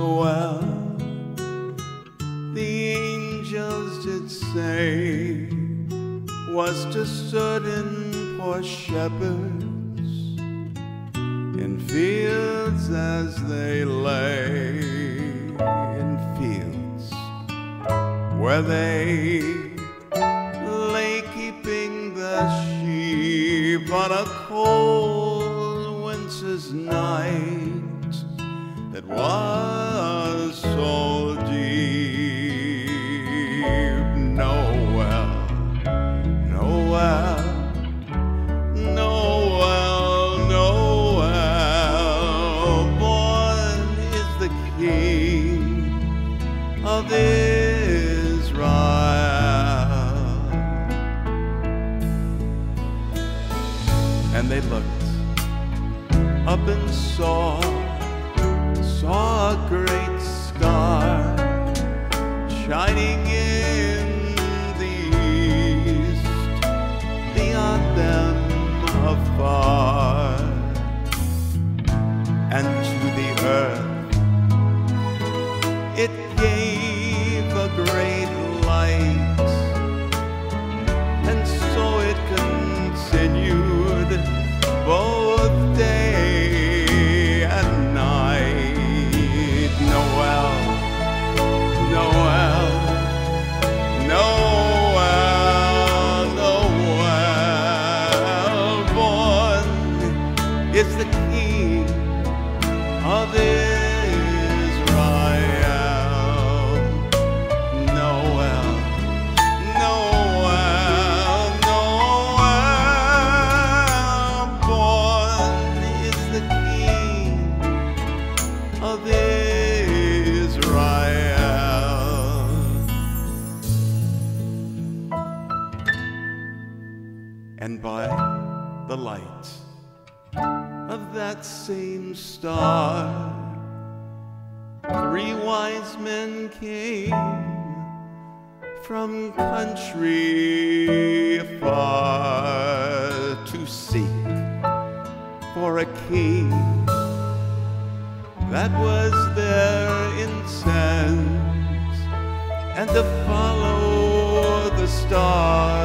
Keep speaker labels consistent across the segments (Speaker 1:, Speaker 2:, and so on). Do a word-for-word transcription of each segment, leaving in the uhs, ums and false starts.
Speaker 1: Noel, the angels did say, was to certain poor shepherds in fields as they lay, in fields where they lay keeping the sheep on a cold winter's night that was so deep. Noel, Noel, Noel, Noel, born is the King of Israel. And they looked up and saw, saw a great star shining in the east, beyond them afar, and to the earth it gave a great light, and so it continued both day and night. Noel, Noel, Noel, Noel, born is the King of Israel. Noel, Noel, Noel, born is the King of Israel. And by the light of that same star, three wise men came from country far to seek for a king. That was their intent, and to follow the star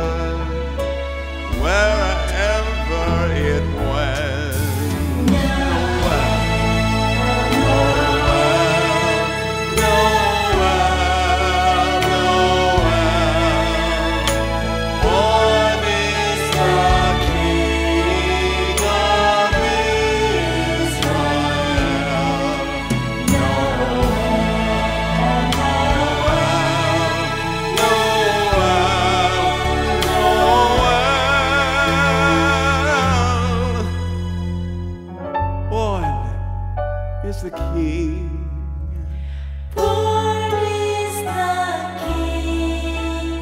Speaker 1: wherever it went. Is the King.
Speaker 2: Born is the King.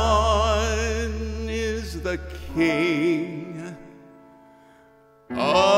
Speaker 1: Born is the King of